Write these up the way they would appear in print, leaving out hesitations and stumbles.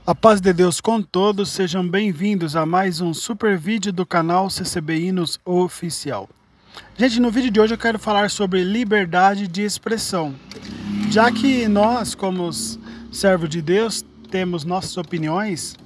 A paz de Deus com todos, sejam bem-vindos a mais um super vídeo do canal CCB Hinos Oficial. Gente, no vídeo de hoje eu quero falar sobre liberdade de expressão. Já que nós, como servos de Deus, temos nossas opiniões,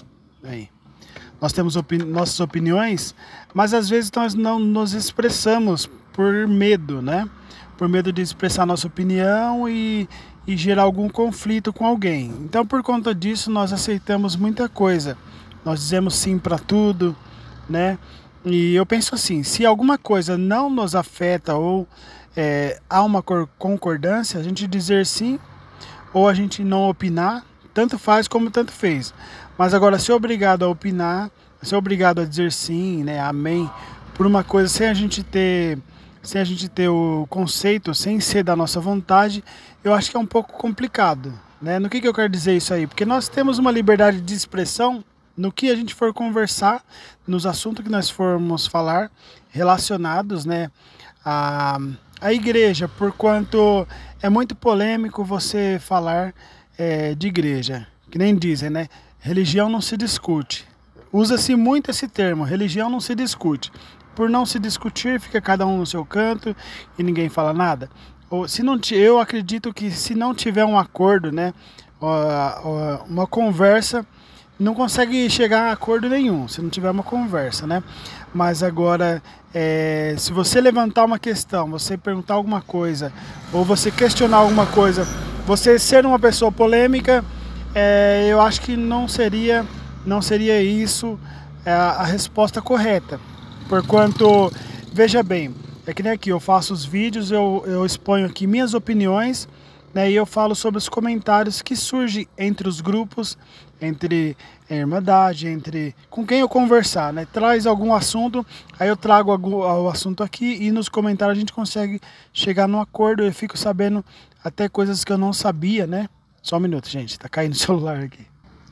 nossas opiniões, mas às vezes nós não nos expressamos por medo, né? Por medo de expressar nossa opinião e gerar algum conflito com alguém. Então, por conta disso, nós aceitamos muita coisa. Nós dizemos sim para tudo, né? E eu penso assim, se alguma coisa não nos afeta ou há uma concordância, a gente dizer sim ou a gente não opinar, tanto faz como tanto fez. Mas agora, ser obrigado a opinar, ser obrigado a dizer sim, né, amém, por uma coisa sem a gente ter o conceito, sem ser da nossa vontade, eu acho que é um pouco complicado, né? No que eu quero dizer isso aí? Porque nós temos uma liberdade de expressão no que a gente for conversar, nos assuntos que nós formos falar, relacionados, né, à igreja, porquanto é muito polêmico você falar de igreja, que nem dizem, né? Religião não se discute. Usa-se muito esse termo, religião não se discute. Por não se discutir, fica cada um no seu canto e ninguém fala nada. Ou, se não, eu acredito que se não tiver um acordo, né, uma conversa, não consegue chegar a acordo nenhum, se não tiver uma conversa, né? Mas agora, se você levantar uma questão, você perguntar alguma coisa, ou você questionar alguma coisa, você ser uma pessoa polêmica, eu acho que não seria isso a resposta correta. Porquanto, veja bem, é que nem aqui, eu faço os vídeos, eu exponho aqui minhas opiniões, né, e eu falo sobre os comentários que surgem entre os grupos, entre a irmandade, entre com quem eu conversar, né? Traz algum assunto, aí eu trago o assunto aqui e nos comentários a gente consegue chegar num acordo, eu fico sabendo até coisas que eu não sabia, né? Só um minuto, gente, tá caindo o celular aqui.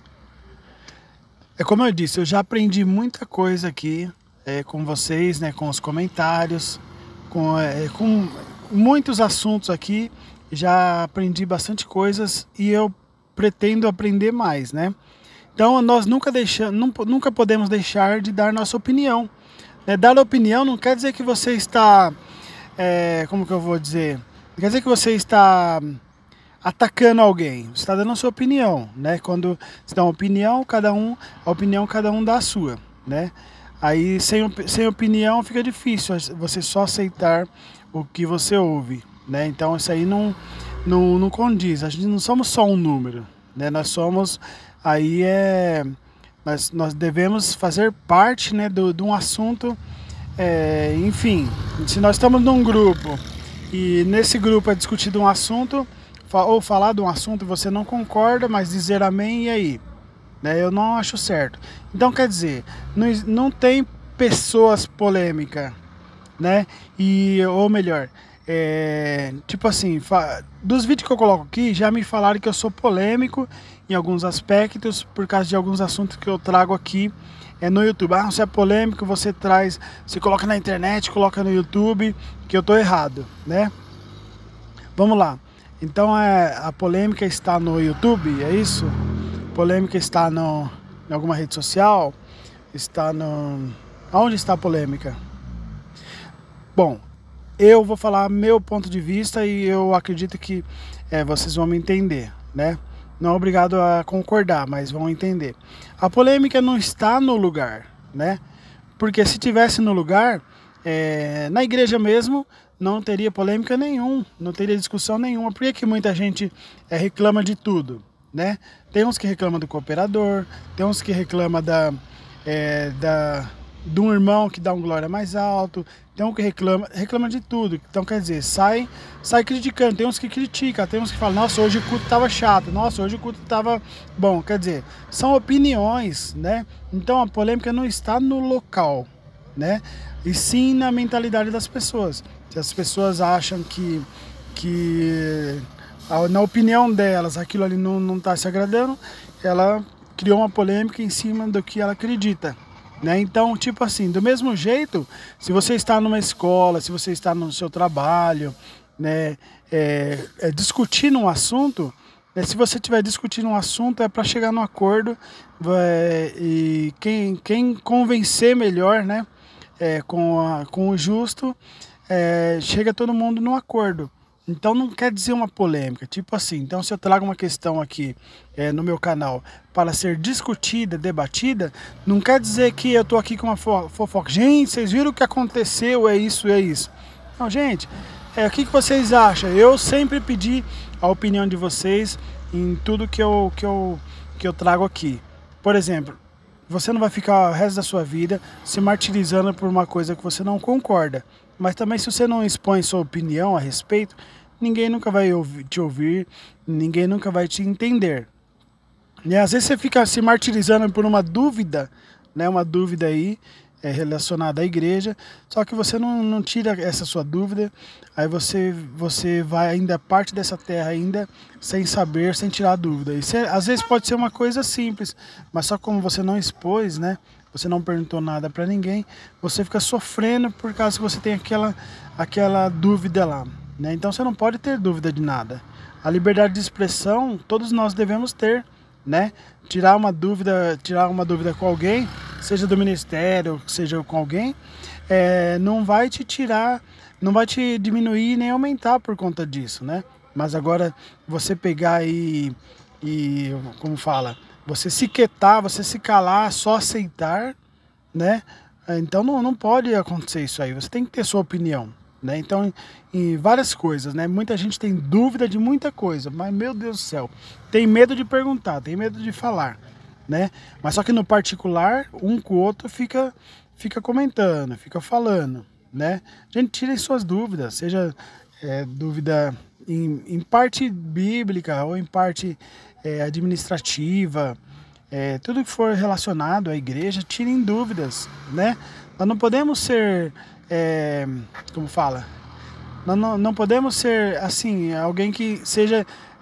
É como eu disse, eu já aprendi muita coisa aqui, com vocês, né, com os comentários, com muitos assuntos aqui, já aprendi bastante coisas e eu pretendo aprender mais, né? Então nós nunca podemos deixar de dar nossa opinião. Dar opinião não quer dizer que você está, como que eu vou dizer? Não quer dizer que você está atacando alguém, você está dando a sua opinião, né? Quando você dá uma opinião, cada um dá a sua, né? Aí sem opinião fica difícil você só aceitar o que você ouve, né? Então isso aí não condiz. A gente não somos só um número, né? Nós somos nós devemos fazer parte, né, de um assunto. Enfim, se nós estamos num grupo e nesse grupo é discutido um assunto ou falar de um assunto e você não concorda, mas dizer amém e aí? Eu não acho certo. Então, quer dizer, não tem pessoas polêmicas, né? Ou melhor, tipo assim, dos vídeos que eu coloco aqui, já me falaram que eu sou polêmico em alguns aspectos por causa de alguns assuntos que eu trago aqui no YouTube. Ah, você é polêmico, você coloca na internet, coloca no YouTube, que eu tô errado, né? Vamos lá. Então, a polêmica está no YouTube, é isso? Polêmica está em alguma rede social? Aonde está a polêmica? Bom, eu vou falar meu ponto de vista e eu acredito que vocês vão me entender, né? Não é obrigado a concordar, mas vão entender. A polêmica não está no lugar, né? Porque se tivesse no lugar, na igreja mesmo, não teria polêmica nenhuma, não teria discussão nenhuma. Por que muita gente reclama de tudo, né? Tem uns que reclamam do cooperador, tem uns que reclamam de um irmão que dá um glória mais alto, tem um que reclama de tudo. Então, quer dizer, sai criticando. Tem uns que criticam, tem uns que falam, nossa, hoje o culto estava chato, nossa, hoje o culto estava bom. Quer dizer, são opiniões, né? Então a polêmica não está no local, né? E sim na mentalidade das pessoas. Se as pessoas acham que na opinião delas aquilo ali não está se agradando, ela criou uma polêmica em cima do que ela acredita, né? Então, tipo assim, do mesmo jeito, se você está numa escola, se você está no seu trabalho, né, discutindo um assunto, Se você estiver discutindo um assunto, é para chegar no acordo, e quem convencer melhor, né, com o justo, chega todo mundo no acordo. Então não quer dizer uma polêmica, tipo assim, então se eu trago uma questão aqui no meu canal para ser discutida, debatida, não quer dizer que eu tô aqui com uma fofoca. Gente, vocês viram o que aconteceu, é isso, é isso. Não, gente, o que vocês acham? Eu sempre pedi a opinião de vocês em tudo que eu trago aqui. Por exemplo, você não vai ficar o resto da sua vida se martirizando por uma coisa que você não concorda. Mas também, se você não expõe sua opinião a respeito, ninguém nunca vai te ouvir, ninguém nunca vai te entender. E às vezes você fica se martirizando por uma dúvida, né, uma dúvida aí relacionada à igreja, só que você não tira essa sua dúvida, aí você vai ainda parte dessa terra ainda sem saber, sem tirar a dúvida. E às vezes pode ser uma coisa simples, mas só como você não expôs, né? Você não perguntou nada para ninguém, você fica sofrendo por causa que você tem aquela dúvida lá, né? Então você não pode ter dúvida de nada. A liberdade de expressão todos nós devemos ter, né? Tirar uma dúvida com alguém, seja do ministério, seja com alguém, não vai te tirar, não vai te diminuir nem aumentar por conta disso, né? Mas agora você pegar e como fala, você se quietar, você se calar, só aceitar, né? Então não pode acontecer isso aí, você tem que ter sua opinião, né? Então, em várias coisas, né? Muita gente tem dúvida de muita coisa, mas meu Deus do céu, tem medo de perguntar, tem medo de falar, né? Mas só que no particular, um com o outro fica comentando, fica falando, né? Gente, tirem suas dúvidas, seja dúvida em parte bíblica ou em parte administrativa, tudo que for relacionado à igreja, tirem dúvidas, né? Nós não podemos ser, como fala, nós não podemos ser assim, alguém que seja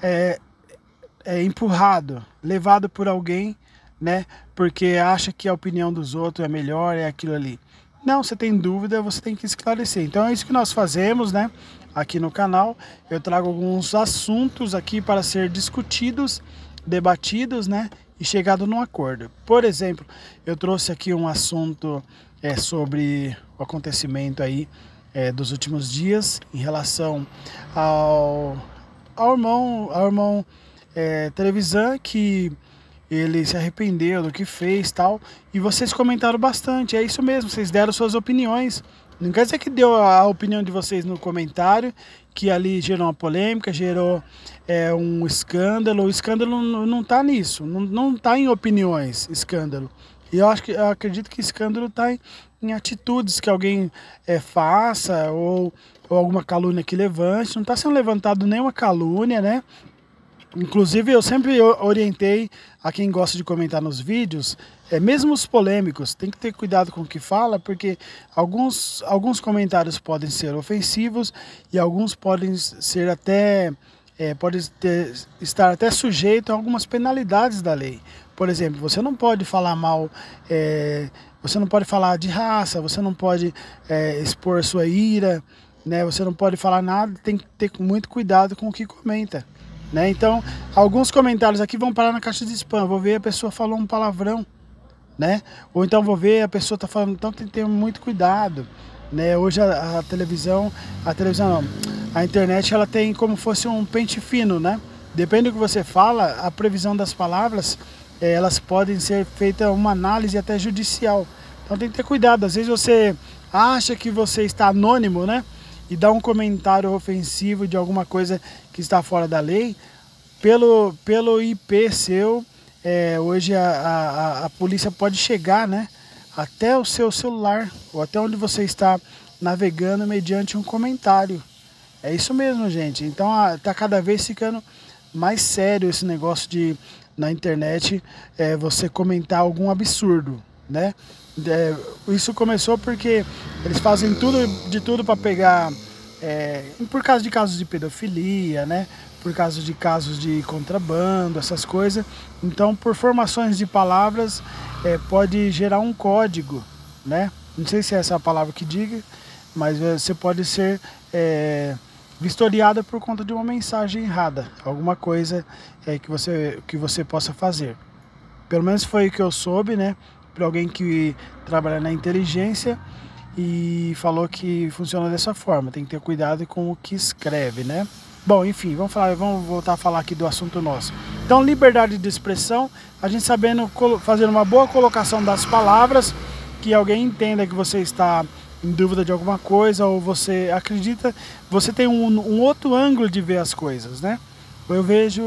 empurrado, levado por alguém, né? Porque acha que a opinião dos outros é melhor, é aquilo ali. Não, você tem dúvida, você tem que esclarecer. Então é isso que nós fazemos, né? Aqui no canal, eu trago alguns assuntos aqui para ser discutidos, debatidos, né? E chegado num acordo. Por exemplo, eu trouxe aqui um assunto sobre o acontecimento aí dos últimos dias em relação ao irmão Trevisan, que ele se arrependeu do que fez, tal, e vocês comentaram bastante. É isso mesmo, vocês deram suas opiniões. Não quer dizer que deu a opinião de vocês no comentário, que ali gerou uma polêmica, gerou um escândalo. O escândalo não está nisso, não está em opiniões, escândalo. E eu acredito que escândalo está em atitudes que alguém faça, ou alguma calúnia que levante. Não está sendo levantado nenhuma calúnia, né? Inclusive, eu sempre orientei a quem gosta de comentar nos vídeos, mesmo os polêmicos, tem que ter cuidado com o que fala, porque alguns comentários podem ser ofensivos e alguns podem ser estar até sujeito a algumas penalidades da lei. Por exemplo, você não pode falar mal, você não pode falar de raça, você não pode expor sua ira, né? Você não pode falar nada, tem que ter muito cuidado com o que comenta. Né? Então, alguns comentários aqui vão parar na caixa de spam. Vou ver a pessoa falou um palavrão, né? Ou então vou ver a pessoa tá falando. Então tem que ter muito cuidado, né? Hoje a televisão não, a internet, ela tem como fosse um pente fino, né? Depende do que você fala, a previsão das palavras, elas podem ser feita uma análise até judicial. Então tem que ter cuidado. Às vezes você acha que você está anônimo, né? E dá um comentário ofensivo de alguma coisa que está fora da lei, pelo IP seu, hoje a polícia pode chegar, né, até o seu celular, ou até onde você está navegando mediante um comentário. É isso mesmo, gente. Então está cada vez ficando mais sério esse negócio de, na internet, você comentar algum absurdo, né? Isso começou porque eles fazem de tudo para pegar, por causa de casos de pedofilia, né? Por causa de casos de contrabando, essas coisas. Então, por formações de palavras, pode gerar um código, né? Não sei se é essa a palavra que diga, mas você pode ser vistoriada por conta de uma mensagem errada, alguma coisa que você possa fazer. Pelo menos foi o que eu soube, né? Por alguém que trabalha na inteligência e falou que funciona dessa forma. Tem que ter cuidado com o que escreve, né? Bom, enfim, vamos voltar a falar aqui do assunto nosso. Então, liberdade de expressão, a gente sabendo fazer uma boa colocação das palavras, que alguém entenda que você está em dúvida de alguma coisa ou você acredita, você tem um outro ângulo de ver as coisas, né? Eu vejo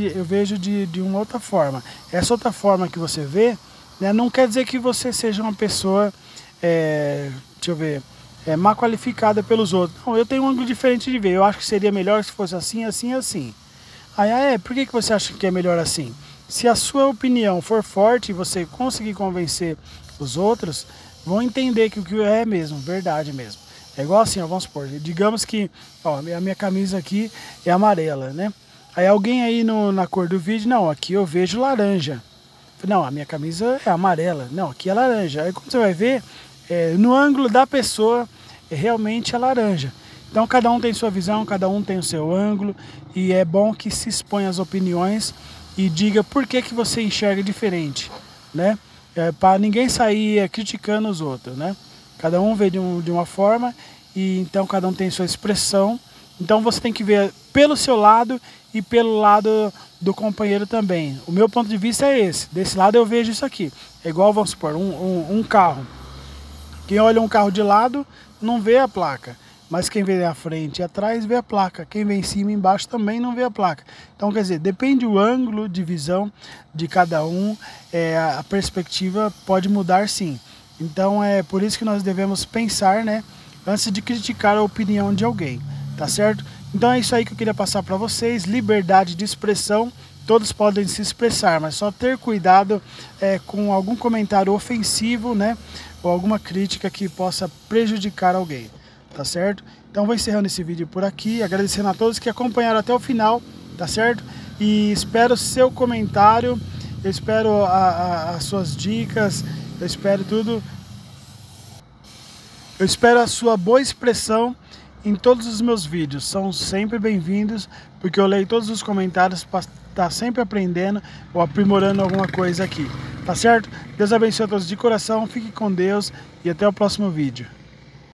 de uma outra forma. Essa outra forma que você vê, né, não quer dizer que você seja uma pessoa, deixa eu ver, mal qualificada pelos outros. Não, eu tenho um ângulo diferente de ver. Eu acho que seria melhor se fosse assim, assim, assim. Aí, por que você acha que é melhor assim? Se a sua opinião for forte e você conseguir convencer os outros, vão entender que o que é mesmo, verdade mesmo. É igual assim, ó, vamos supor, digamos que ó, a minha camisa aqui é amarela, né? Aí alguém aí na cor do vídeo, não, aqui eu vejo laranja. Não, a minha camisa é amarela. Não, aqui é laranja. Aí como você vai ver, no ângulo da pessoa, realmente é laranja. Então cada um tem sua visão, cada um tem o seu ângulo. E é bom que se exponha as opiniões e diga por que você enxerga diferente, né? Para ninguém sair criticando os outros, né? Cada um vê de uma forma e então cada um tem sua expressão. Então você tem que ver pelo seu lado e pelo lado do companheiro também. O meu ponto de vista é esse. Desse lado eu vejo isso aqui. É igual, vamos supor, um carro. Quem olha um carro de lado não vê a placa. Mas quem vê à frente e atrás vê a placa. Quem vê em cima e embaixo também não vê a placa. Então, quer dizer, depende do ângulo de visão de cada um. A perspectiva pode mudar sim. Então, é por isso que nós devemos pensar, né? Antes de criticar a opinião de alguém. Tá certo? Então é isso aí que eu queria passar para vocês. Liberdade de expressão. Todos podem se expressar, mas só ter cuidado com algum comentário ofensivo, né? Ou alguma crítica que possa prejudicar alguém. Tá certo? Então vou encerrando esse vídeo por aqui, agradecendo a todos que acompanharam até o final, tá certo? E espero seu comentário, eu espero as suas dicas, eu espero tudo. Eu espero a sua boa expressão em todos os meus vídeos, são sempre bem-vindos, porque eu leio todos os comentários para estar sempre aprendendo ou aprimorando alguma coisa aqui, tá certo? Deus abençoe a todos de coração, fique com Deus e até o próximo vídeo.